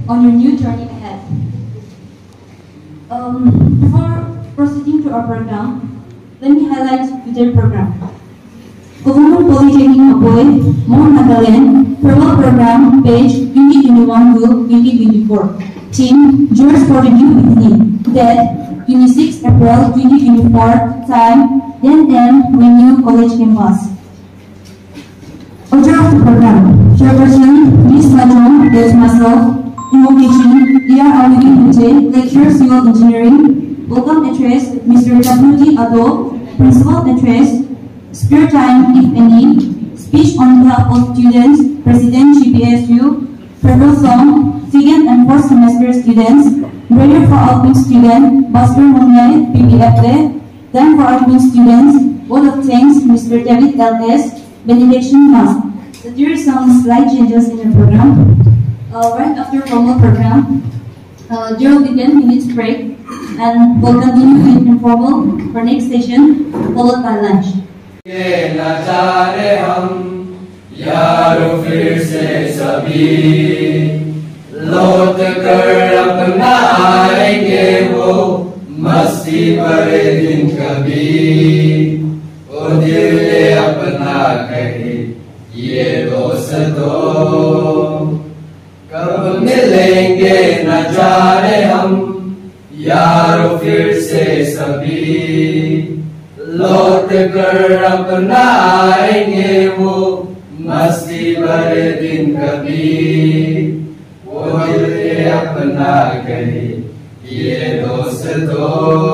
on your new journey ahead. Before proceeding to our program, let me highlight today's program. Government Polytechnic Aboy, Mount Nagaland, Farewell Program, page 2021 to 2024. Team, Jurors for the New Beginning. Date, 26 April 2024. Time, 10 a.m. Renew College Campus. Order of the program. Chairperson, Ms. Lajong, there's myself. Invocation, Dear Alvin Ute, Lecturer Civil Engineering. Welcome address, Mr. W.T. Ado, Principal address. Spare time, if any. Speech on behalf of students, President GPSU. Farewell song, second and fourth semester students. Prayer for Alpine student, Basper Mungai, PPFD. Then for Alpine students, vote of thanks, Mr. David L.S. Benediction Mass. So there are some slight changes in the program. Right after formal program, there will be 10 minutes break, and we'll continue with informal for next session, followed by lunch. यारो फिर से सभी लौट कर अपना आएंगे वो मस्ती भरे दिन कभी ओ दिल ने अपना कहे ये दोस्तों कब मिलेंगे न जाने हम यारो फिर से सभी लौट कर अपना आएंगे वो मस्ती भरे दिन कभी वो दिल ने अपना कहे ये दोस्तों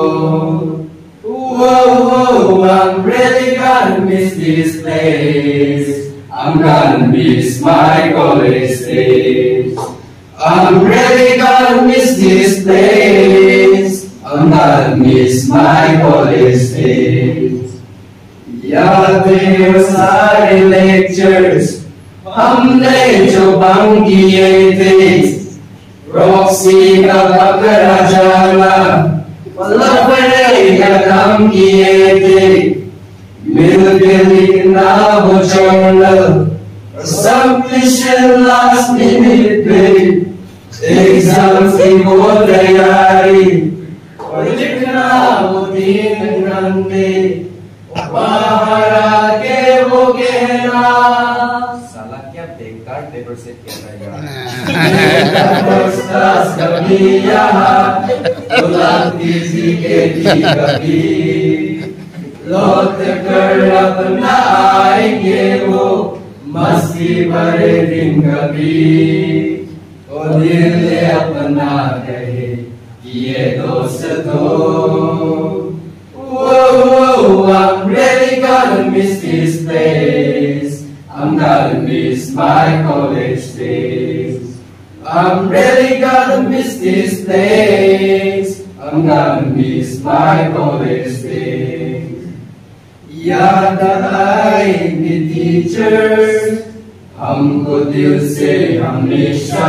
Whoa, I'm really gonna miss this place. I'm gonna miss my college days. I'm really gonna miss this place. I'm gonna miss my college days. यादें वो सारे lectures हमने जो बंक किए थे रॉक्सी का बकरा जाना लफड़े का काम किए थे मिल के लिखना वो जर्नल सबमिशन लास्ट मिनट पे एग्जाम की वो तैयारी और लिखना वो 3 घंटे बाहर आके वो कहना साला क्या बेकार पेपर सेट कर रहा है कभी यहाँ गुलाबी जी के कभी लौट कर अपना आएंगे वो मस्ती भरे दिन कभी और दिल ने अपना कहे ये दोस्तों Whoa, I'm really gonna miss this place. I'm gonna miss my college days. I'm really gonna miss this place. I'm gonna miss my college days. याद आएंगे teachers, हमको दिल से हमेशा.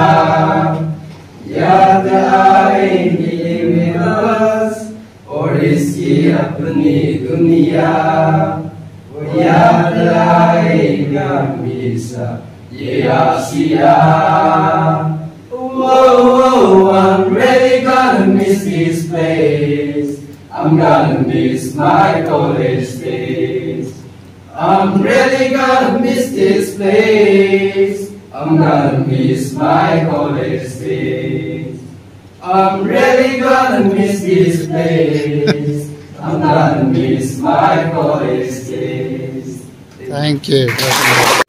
याद आएंगे मेरा और इसकी अपनी दुनिया वो याद आएगा हमेशा ये Asia Whoa, I'm really gonna miss this place. I'm gonna miss my college days. I'm really gonna miss this place. I'm gonna miss my college days. I'm really gonna miss this place. I'm gonna miss my college days. Thank you.